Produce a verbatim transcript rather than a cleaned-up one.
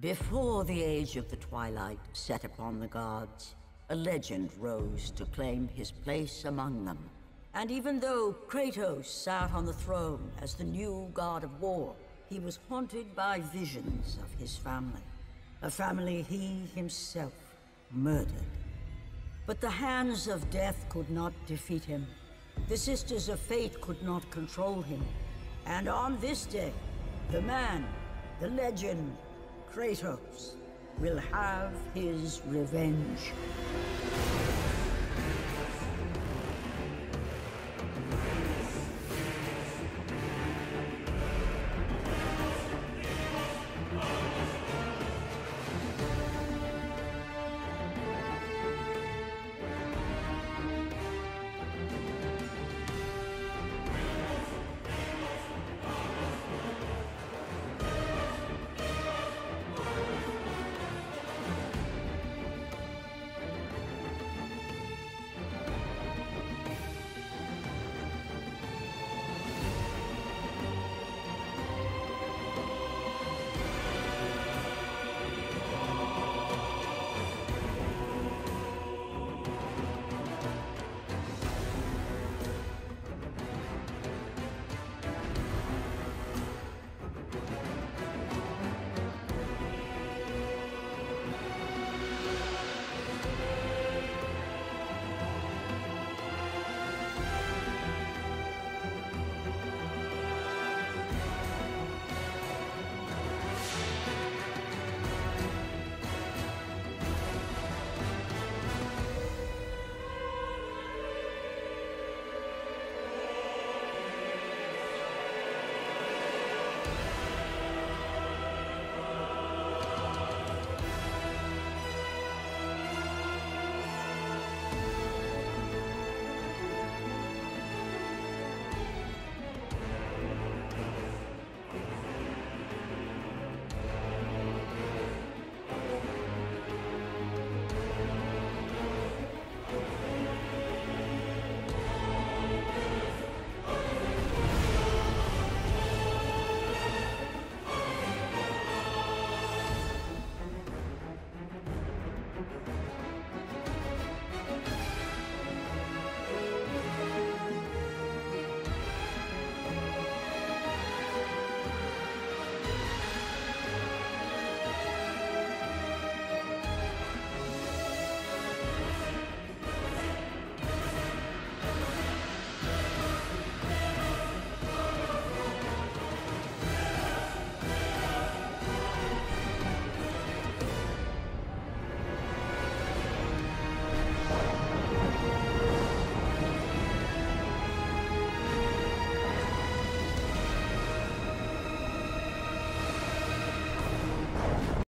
Before the age of the twilight set upon the gods, a legend rose to claim his place among them. And even though Kratos sat on the throne as the new god of war, he was haunted by visions of his family. A family he himself murdered. But the hands of death could not defeat him. The Sisters of Fate could not control him. And on this day, the man, the legend, Kratos, will have his revenge.